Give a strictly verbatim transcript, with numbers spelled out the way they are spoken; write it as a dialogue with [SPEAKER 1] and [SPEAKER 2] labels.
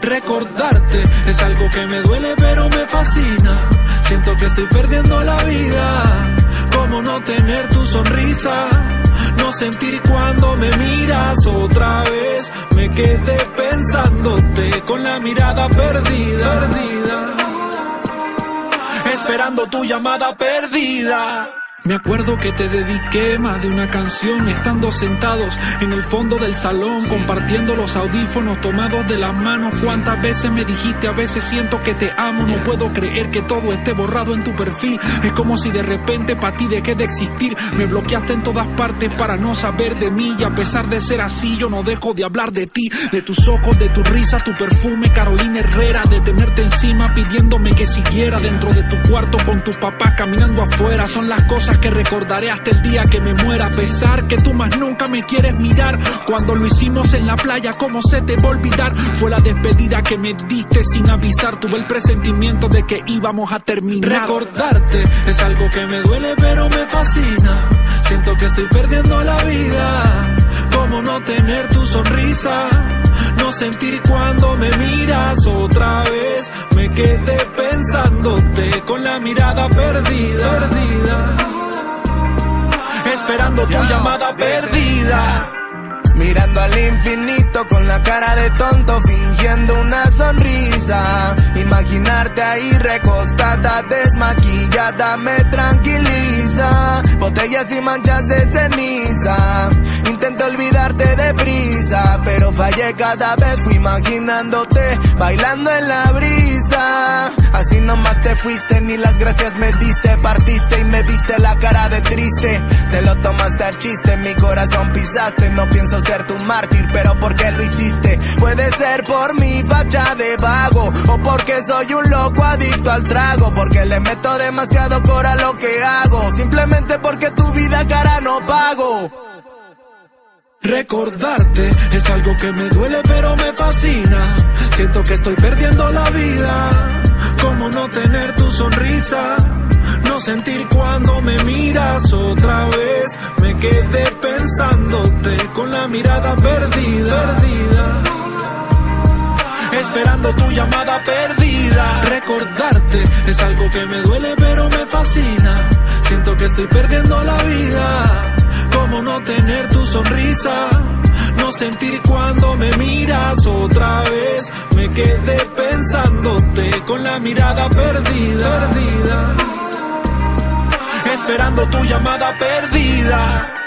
[SPEAKER 1] Recordarte es algo que me duele pero me fascina. Siento que estoy perdiendo la vida. Cómo no tener tu sonrisa, no sentir cuando me miras otra vez. Me quedé pensándote con la mirada perdida, perdida, esperando tu llamada perdida. Me acuerdo que te dediqué más de una canción, estando sentados en el fondo del salón, compartiendo los audífonos tomados de las manos. Cuántas veces me dijiste, a veces siento que te amo. No puedo creer que todo esté borrado en tu perfil. Es como si de repente para ti dejé de existir. Me bloqueaste en todas partes para no saber de mí. Y a pesar de ser así, yo no dejo de hablar de ti. De tus ojos, de tu risa, tu perfume, Carolina Herrera. De tenerte encima pidiéndome que siguiera dentro de tu cuarto con tus papás caminando afuera. Son las cosas que recordaré hasta el día que me muera. A pesar que tú más nunca me quieres mirar. Cuando lo hicimos en la playa, ¿cómo se te va a olvidar? Fue la despedida que me diste sin avisar. Tuve el presentimiento de que íbamos a terminar. Recordarte es algo que me duele pero me fascina. Siento que estoy perdiendo la vida. Cómo no tener tu sonrisa, no sentir cuando me miras otra vez. Me quedé pensándote con la mirada perdida, perdida, esperando tu yeah, llamada perdida.
[SPEAKER 2] Mirando al infinito con la cara de tonto, fingiendo una sonrisa. Imaginarte ahí recostada, desmaquillada, me tranquiliza. Botellas y manchas de ceniza. Intento olvidarte deprisa, pero fallé cada vez. Fui imaginándote, bailando en la brisa. Así nomás te fuiste, ni las gracias me diste. Partiste y me viste la cara de triste. Te lo tomaste a chiste, mi corazón pisaste. No pienso ser tu mártir, pero ¿por qué lo hiciste? Puede ser por mi facha de vago, o porque soy un loco adicto al trago, porque le meto demasiado cora a lo que hago, simplemente porque tu vida cara no pago.
[SPEAKER 1] Recordarte es algo que me duele pero me fascina. Siento que estoy perdiendo la vida. Cómo no tener tu sonrisa, no sentir cuando me miras otra vez. Me quedé pensándote con la mirada perdida, perdida, esperando tu llamada perdida. Recordarte es algo que me duele pero me fascina. Siento que estoy perdiendo la vida. Cómo no tener tu sonrisa, no sentir cuando me miras otra vez. Me quedé pensándote con la mirada perdida, perdida, esperando tu llamada perdida.